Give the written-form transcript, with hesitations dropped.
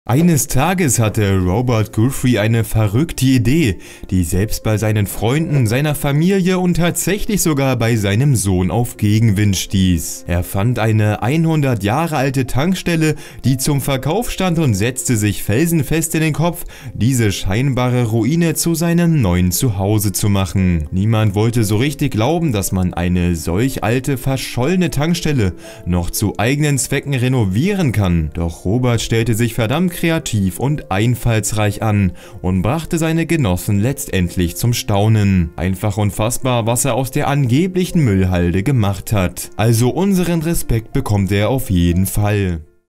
Eines Tages hatte Robert Guthrie eine verrückte Idee, die selbst bei seinen Freunden, seiner Familie und tatsächlich sogar bei seinem Sohn auf Gegenwind stieß. Er fand eine 100 Jahre alte Tankstelle, die zum Verkauf stand und setzte sich felsenfest in den Kopf, diese scheinbare Ruine zu seinem neuen Zuhause zu machen. Niemand wollte so richtig glauben, dass man eine solch alte, verschollene Tankstelle noch zu eigenen Zwecken renovieren kann. Doch Robert stellte sich verdammt kreativ und einfallsreich an und brachte seine Genossen letztendlich zum Staunen. Einfach unfassbar, was er aus der angeblichen Müllhalde gemacht hat. Also unseren Respekt bekommt er auf jeden Fall.